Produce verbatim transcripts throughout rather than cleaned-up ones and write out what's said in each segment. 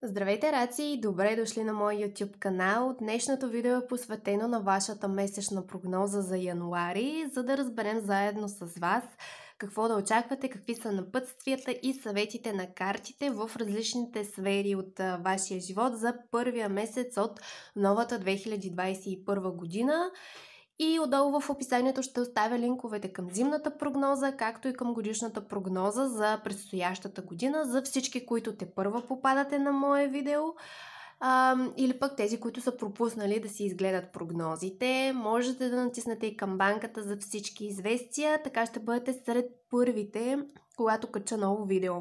Здравейте, раци, и добре дошли на моя YouTube канал. Днешното видео е посветено на вашата месечна прогноза за януари, за да разберем заедно с вас какво да очаквате, какви са напътствията и съветите на картите в различните сфери от а, вашия живот за първия месец от новата две хиляди двадесет и първа година. И отдолу в описанието ще оставя линковете към зимната прогноза, както и към годишната прогноза за предстоящата година, за всички, които те първа попадате на мое видео, а, или пък тези, които са пропуснали да си изгледат прогнозите. Можете да натиснете и камбанката за всички известия, така ще бъдете сред първите, когато кача ново видео.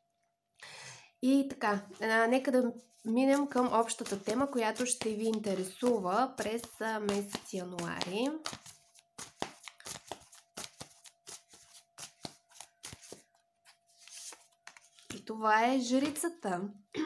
И така, а, нека да минем към общата тема, която ще ви интересува през месец януари. И това е жрицата,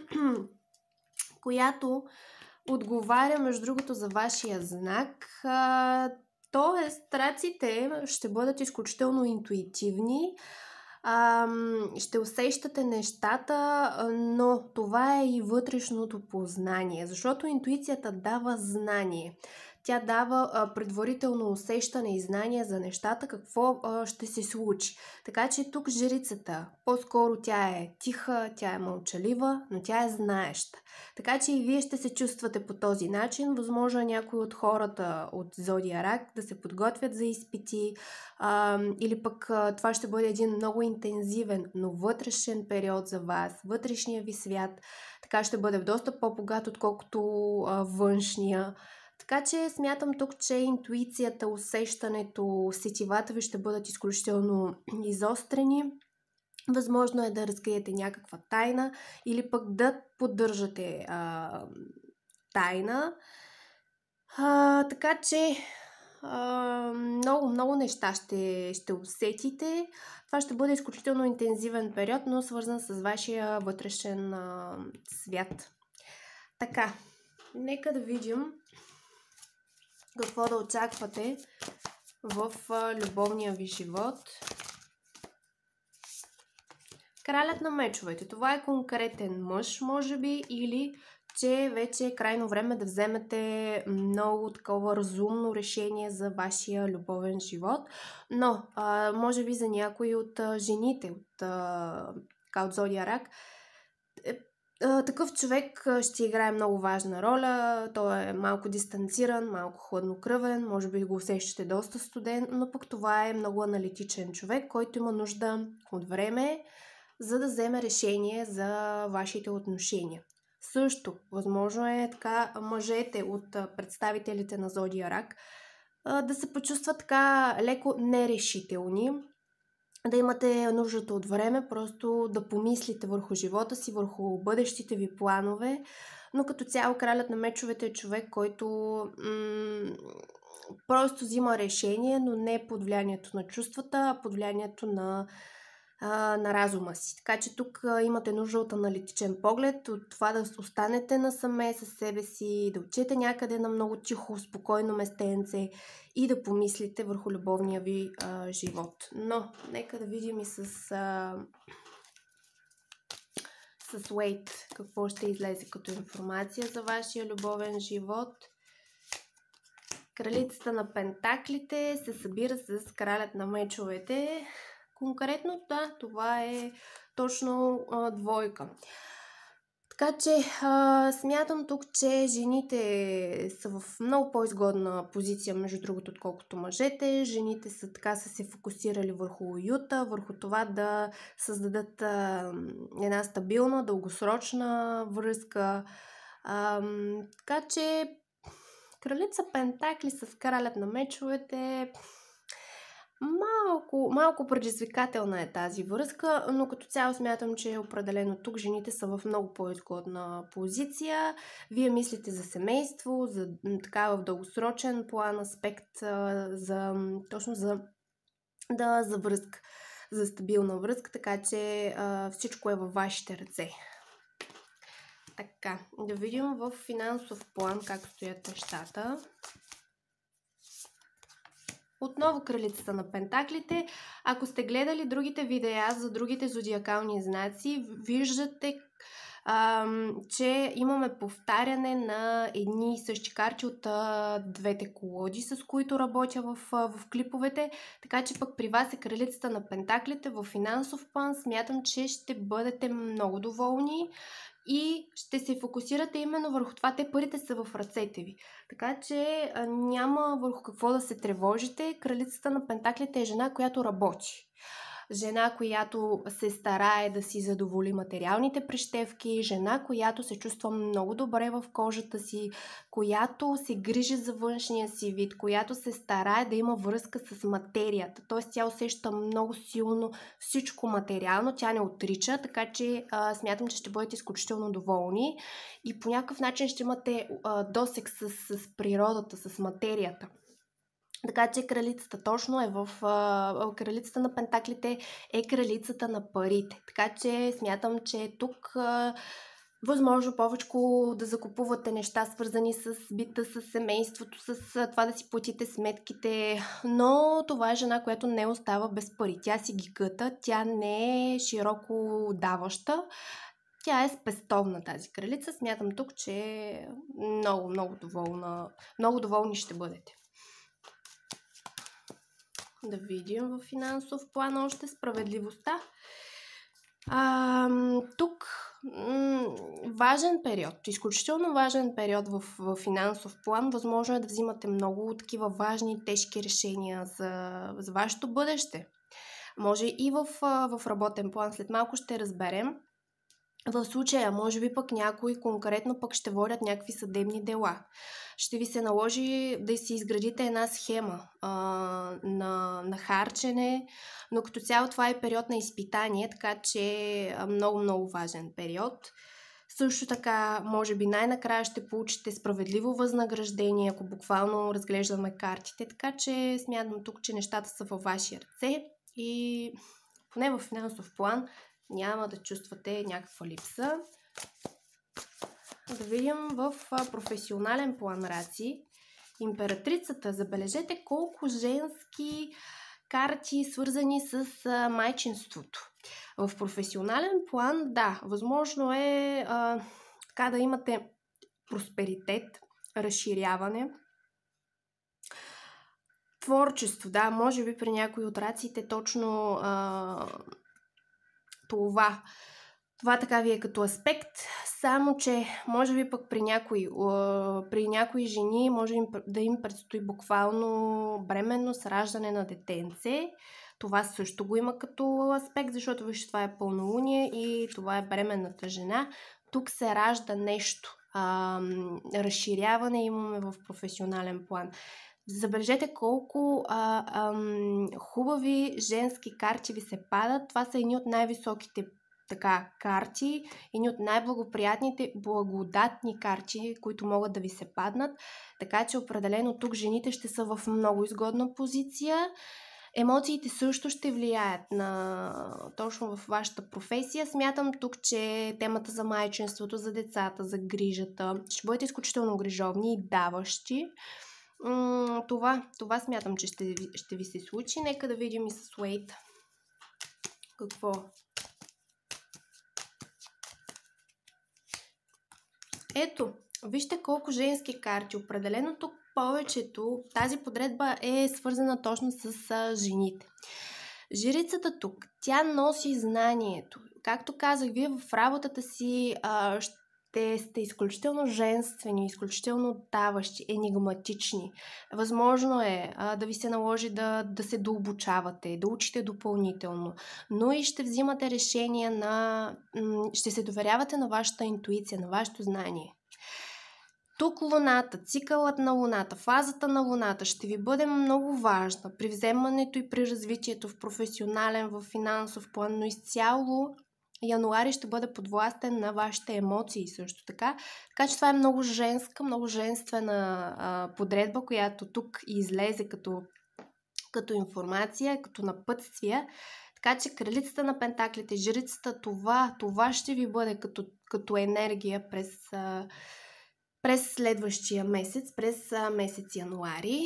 която отговаря, между другото, за вашия знак. Тоест, раците ще бъдат изключително интуитивни. Uh, ще усещате нещата, но това е и вътрешното познание, защото интуицията дава знание. Тя дава uh, предварително усещане и знание за нещата, какво uh, ще се случи. Така че тук жрицата, по-скоро тя е тиха, тя е мълчалива, но тя е знаеща. Така че и вие ще се чувствате по този начин. Възможно е някои от хората от Зодия Рак да се подготвят за изпити, uh, или пък uh, това ще бъде един много интензивен, но вътрешен период за вас, вътрешния ви свят. Така ще бъде доста по-богат, отколкото uh, външния. Така че смятам тук, че интуицията, усещането, сетивата ви ще бъдат изключително изострени. Възможно е да разкриете някаква тайна или пък да поддържате а, тайна. А, така че а, много, много неща ще, ще усетите. Това ще бъде изключително интензивен период, но свързан с вашия вътрешен а, свят. Така, нека да видим какво да очаквате в любовния ви живот. Кралят на мечовете. Това е конкретен мъж, може би, или че вече е крайно време да вземете много такова разумно решение за вашия любовен живот. Но, а, може би за някои от а, жените от, а, от Зодия Рак, такъв човек ще играе много важна роля. Той е малко дистанциран, малко хладнокръвен, може би го усещате доста студен, но пък това е много аналитичен човек, който има нужда от време, за да вземе решение за вашите отношения. Също, възможно е така мъжете от представителите на Зодия Рак да се почувстват така леко нерешителни, да имате нуждата от време, просто да помислите върху живота си, върху бъдещите ви планове, но като цяло кралят на мечовете е човек, който м- просто взима решение, но не под влиянието на чувствата, а под влиянието на, а, на разума си. Така че тук а, имате нужда от аналитичен поглед, от това да останете насаме със себе си, да отидете някъде на много тихо, спокойно местенце и да помислите върху любовния ви а, живот. Но, нека да видим и с, а, с Wait какво ще излезе като информация за вашия любовен живот. Кралицата на пентаклите се събира с кралят на мечовете. Конкретно, да, това е точно а, двойка. Така че а, смятам тук, че жените са в много по-изгодна позиция, между другото, отколкото мъжете. Жените са така са се фокусирали върху уюта, върху това да създадат а, една стабилна, дългосрочна връзка. А, така че кралица пентакли с кралят на мечовете... Малко, малко предизвикателна е тази връзка, но като цяло смятам, че определено тук жените са в много по-изгодна позиция. Вие мислите за семейство, за така в дългосрочен план аспект, за, точно за, да, за връзка, за стабилна връзка, така че а, всичко е във вашите ръце. Така, да видим в финансов план как стоят нещата. Отново кралицата на пентаклите. Ако сте гледали другите видеа за другите зодиакални знаци, виждате а, че имаме повтаряне на едни и същи карти от а, двете колоди, с които работя в, а, в клиповете. Така че пък при вас е кралицата на пентаклите. В финансов план смятам, че ще бъдете много доволни и ще се фокусирате именно върху това. Те парите са в ръцете ви. Така че а, няма върху какво да се тревожите. Кралицата на пентаклите е жена, която работи. Жена, която се старае да си задоволи материалните прищевки, жена, която се чувства много добре в кожата си, която се грижи за външния си вид, която се старае да има връзка с материята. Т.е. тя усеща много силно всичко материално, тя не отрича, така че а, смятам, че ще бъдете изключително доволни и по някакъв начин ще имате а, досек с, с природата, с материята. Така че кралицата точно е в... А, кралицата на пентаклите е кралицата на парите. Така че смятам, че тук а, възможно повече да закупувате неща, свързани с бита, с семейството, с а, това да си платите сметките. Но това е жена, която не остава без пари. Тя си ги гъта, тя не е широко даваща. Тя е спестовна, тази кралица. Смятам тук, че е много, много доволна. Много доволни ще бъдете. Да видим в финансов план още справедливостта. А, тук м- важен период, изключително важен период в, в финансов план. Възможно е да взимате много такива важни, тежки решения за, за вашето бъдеще. Може и в, в работен план, след малко ще разберем. В случая, може би пък някои конкретно пък ще водят някакви съдебни дела. Ще ви се наложи да си изградите една схема а, на, на харчене, но като цяло това е период на изпитание, така че много-много важен период. Също така, може би най-накрая ще получите справедливо възнаграждение, ако буквално разглеждаме картите, така че смятам тук, че нещата са във ваши ръце и поне в финансов план няма да чувствате някаква липса. Да видим в професионален план, раци. Императрицата, забележете колко женски карти, свързани с майчинството. В професионален план, да, възможно е а, така да имате просперитет, разширяване, творчество, да, може би при някои от рациите точно а, това. Това така ви е като аспект, само че може би пък при някои, при някои жени може да им предстои буквално бременност, раждане на детенце. Това също го има като аспект, защото вижте, това е пълнолуние и това е бременната жена. Тук се ражда нещо. А, разширяване имаме в професионален план. Забележете колко а, ам, хубави женски карти ви се падат. Това са едни от най-високите така карти, едни от най-благоприятните, благодатни карти, които могат да ви се паднат. Така че определено тук жените ще са в много изгодна позиция. Емоциите също ще влияят на точно в вашата професия. Смятам тук, че темата за майчинството, за децата, за грижата, ще бъдете изключително грижовни и даващи. Това, това смятам, че ще, ще ви се случи. Нека да видим и с Уейт какво. Ето, вижте колко женски карти. Определено тук повечето, тази подредба е свързана точно с а, жените. Жрицата тук, тя носи знанието. Както казах, вие в работата си а, те сте изключително женствени, изключително даващи, енигматични. Възможно е а, да ви се наложи да, да се дообучавате, да учите допълнително, но и ще взимате решения на... М- ще се доверявате на вашата интуиция, на вашето знание. Тук луната, цикълът на луната, фазата на луната ще ви бъде много важна при вземането и при развитието в професионален, в финансов план, но изцяло януари ще бъде подвластен на вашите емоции също така. Така че това е много женска, много женствена а, подредба, която тук излезе като, като информация, като напътствия. Така че кралицата на пентаклите, жрицата, това, това ще ви бъде като, като енергия през, а, през следващия месец, през а, месец януари.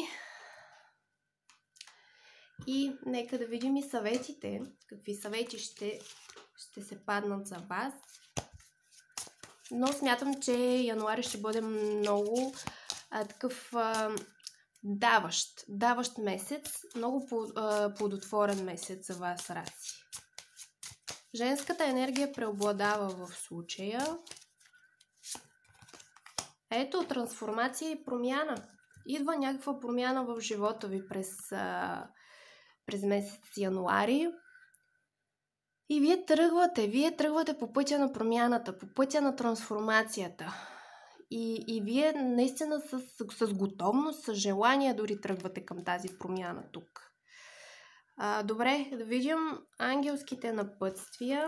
И нека да видим и съветите. Какви съвети ще, ще се паднат за вас. Но смятам, че януари ще бъде много а, такъв а, даващ, даващ месец, много плодотворен месец за вас, Раци. Женската енергия преобладава в случая. Ето, трансформация и промяна. Идва някаква промяна в живота ви през, а, през месец януари. И вие тръгвате, вие тръгвате по пътя на промяната, по пътя на трансформацията. И, и вие наистина с, с готовност, с желание дори тръгвате към тази промяна тук. А, добре, да видим ангелските напътствия.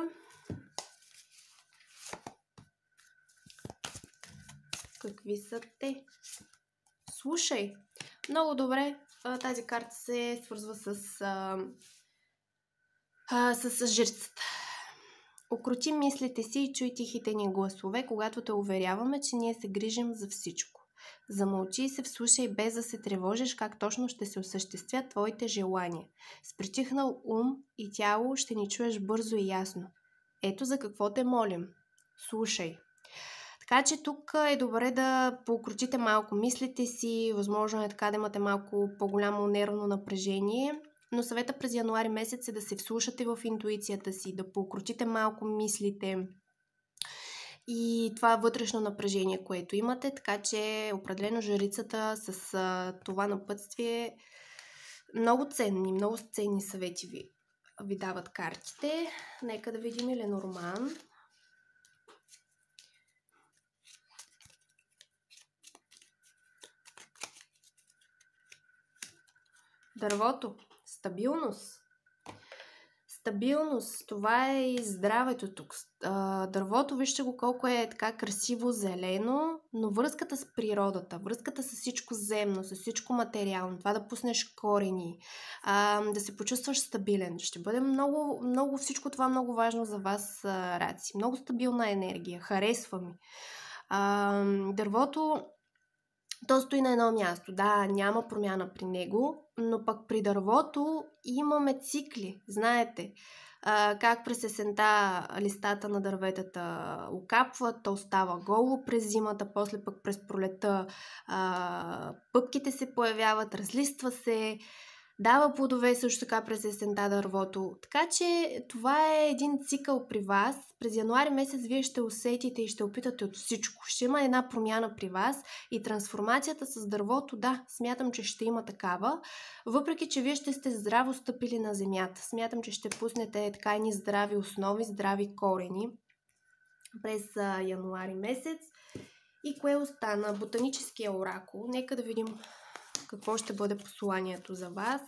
Какви са те? Слушай, много добре, тази карта се свързва с, а, а, с, с жрицата. Окрути мислите си и чуй тихите ни гласове, когато те уверяваме, че ние се грижим за всичко. Замълчи и се вслушай без да се тревожиш как точно ще се осъществят твоите желания. С притихнал ум и тяло ще ни чуеш бързо и ясно. Ето за какво те молим. Слушай. Така че тук е добре да поукротите малко мислите си, възможно е така да имате малко по-голямо нервно напрежение, но съвета през януари месец е да се вслушате в интуицията си, да поукротите малко мислите и това вътрешно напрежение, което имате, така че определено жрицата с а, това напътствие много ценни, много ценни съвети ви, ви дават картите. Нека да видим и Ленорман. Дървото. Стабилност. Стабилност. Това е и здравето тук. Дървото, вижте го колко е така красиво зелено, но връзката с природата, връзката с всичко земно, с всичко материално, това да пуснеш корени, да се почувстваш стабилен. Ще бъде много, много, всичко това много важно за вас, Раци. Много стабилна енергия. Харесва ми. Дървото то стои на едно място. Да, няма промяна при него, но пък при дървото имаме цикли. Знаете, а, как през есента листата на дърветата окапват, то става голо през зимата, после пък през пролета а, пъпките се появяват, разлиства се, дава плодове също така през есента дървото. Така че това е един цикъл при вас. През януари месец вие ще усетите и ще опитате от всичко. Ще има една промяна при вас и трансформацията с дървото, да, смятам, че ще има такава. Въпреки, че вие ще сте здраво стъпили на земята. Смятам, че ще пуснете така едни здрави основи, здрави корени през януари месец. И кое остана? Ботаническия оракул. Нека да видим какво ще бъде посланието за вас.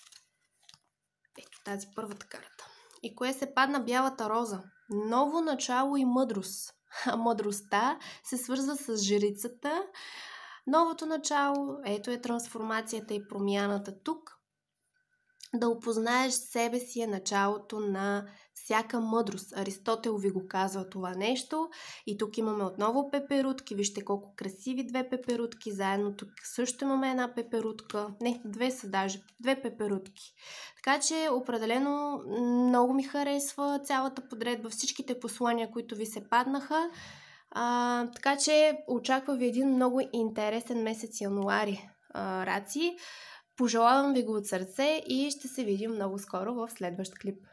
Ето тази първата карта. И кое се падна? Бялата роза. Ново начало и мъдрост. А мъдростта се свързва с жрицата. Новото начало, ето е трансформацията и промяната тук. Да опознаеш себе си е началото на всяка мъдрост. Аристотел ви го казва това нещо. И тук имаме отново пеперутки. Вижте колко красиви две пеперутки. Заедно тук също имаме една пеперутка. Не, две са даже. Две пеперутки. Така че определено много ми харесва цялата подредба. Всичките послания, които ви се паднаха. А, така че очаква ви един много интересен месец януари, а, Раци. Пожелавам ви го от сърце и ще се видим много скоро в следващ клип.